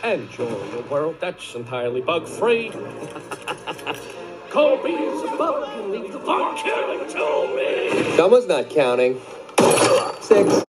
Enjoy a world that's entirely bug-free. Call Beals a bug and leave the bug killing to me. Someone's not counting. 6.